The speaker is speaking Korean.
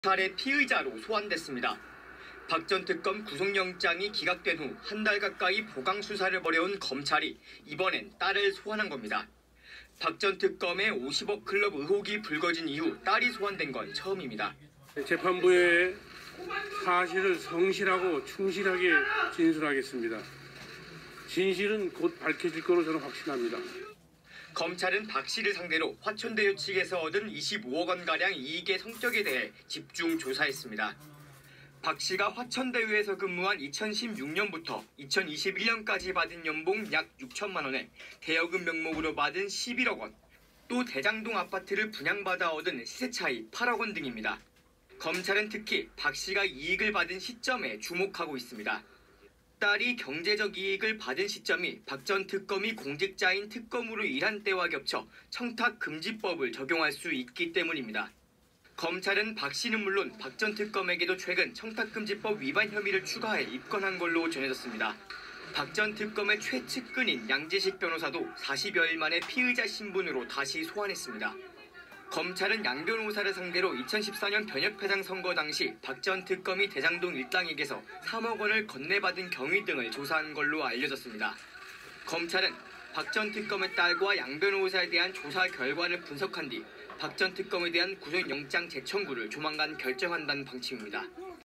검찰의 피의자로 소환됐습니다. 박 전 특검 구속영장이 기각된 후 한 달 가까이 보강 수사를 벌여온 검찰이 이번엔 딸을 소환한 겁니다. 박 전 특검의 50억 클럽 의혹이 불거진 이후 딸이 소환된 건 처음입니다. 재판부에 사실을 성실하고 충실하게 진술하겠습니다. 진실은 곧 밝혀질 거로 저는 확신합니다. 검찰은 박 씨를 상대로 화천대유 측에서 얻은 25억 원가량 이익의 성격에 대해 집중 조사했습니다. 박 씨가 화천대유에서 근무한 2016년부터 2021년까지 받은 연봉 약 6천만 원에 대여금 명목으로 받은 11억 원, 또 대장동 아파트를 분양받아 얻은 시세 차익 8억 원 등입니다. 검찰은 특히 박 씨가 이익을 받은 시점에 주목하고 있습니다. 딸이 경제적 이익을 받은 시점이 박 전 특검이 공직자인 특검으로 일한 때와 겹쳐 청탁금지법을 적용할 수 있기 때문입니다. 검찰은 박 씨는 물론 박 전 특검에게도 최근 청탁금지법 위반 혐의를 추가해 입건한 걸로 전해졌습니다. 박 전 특검의 최측근인 양재식 변호사도 40여일 만에 피의자 신분으로 다시 소환했습니다. 검찰은 양 변호사를 상대로 2014년 변협회장 선거 당시 박 전 특검이 대장동 일당에게서 3억 원을 건네받은 경위 등을 조사한 걸로 알려졌습니다. 검찰은 박 전 특검의 딸과 양 변호사에 대한 조사 결과를 분석한 뒤 박 전 특검에 대한 구속영장 재청구를 조만간 결정한다는 방침입니다.